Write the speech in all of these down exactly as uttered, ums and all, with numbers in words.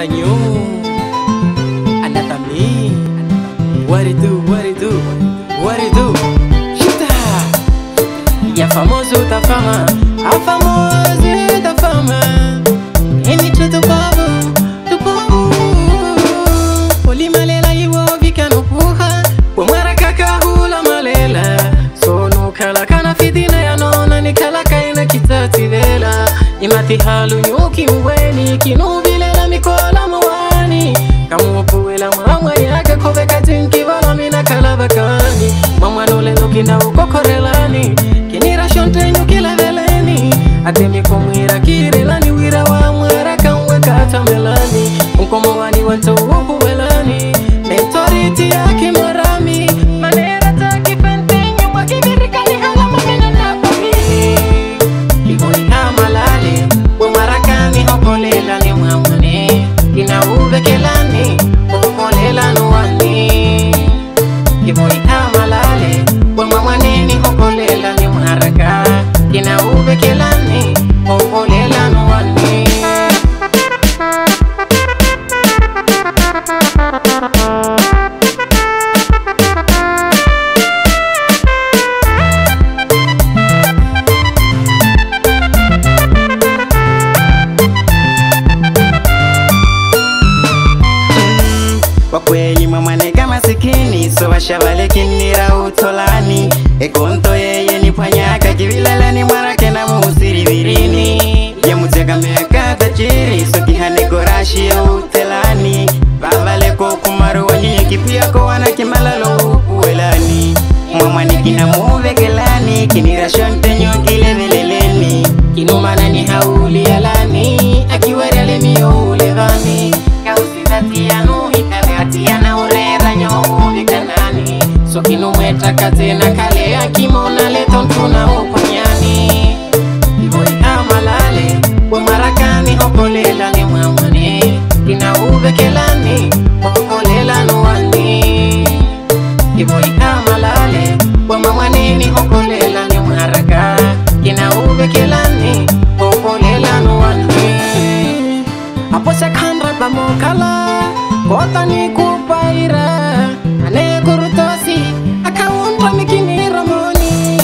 another new, another me. What it do, what it do, what it do? Chuta! Ya famoso ta fama, a famoso ta fama. Eni tu babu, tu babu. Poli malela iwo vikano puha, kwa mara kaka hula malela. Sono kala kana fitina ya nona ni kala kaina kitati vela. Imati halu nyuki uweni kinubile la mikola mwani. Kamu wapuwela mwa yake kove katinki wala mina kalabakani. Mama nole nukina ukokorelani, kinira shonte nyukila veleni. Atemi kumwira kirelani wira wa mwara kamwe kata melani. Mkomo wani wanto upu welani, mentoriti yaki marami. Manera taki pentinyo wakibirikani hala mamina napami. Kigoi amalale, umarakani hokolela ni mwamune. Kina uve kelani, hokolela nuwani. Kigoi amalale, umamanini hokolela ni mwaraka. Kina uve kelani, hokolela nuwani. Kwa kweli mama nega masikini, so washabale kinira utolani. Ekonto yeye ni panyaka kivilala ni mwarake na musiri virini. Ya mutega meaka tajiri, so kihane gorashi ya utelani. Babale ko kumaru wanyi kipia ko wana kimalalo uwelani. Mama nikina muve gelani, kinira shonte nyongile veleleni. Kinumana ni hauli alani, akiwari alemiyo ulevani. Kausitati ya nuhikale atia na urera nyohu vikanani. So kinumweta katena kale ya kimona leton tuna uponyani. Kiboi amalale, umarakani hokolela ni mwamane. Kina uve kelani, hokolela nuwani. Kiboi amalale, umamanini hokolela ni mwaraka. Kina uve kelani, hokolela nuwani. Apo se khandra bamokala, kota ni kupaira. Ane kurutosi, akaunta mikini ramoni.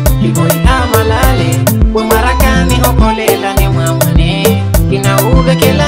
Umarakani hokolela ni mwamane. Kina uve kelani.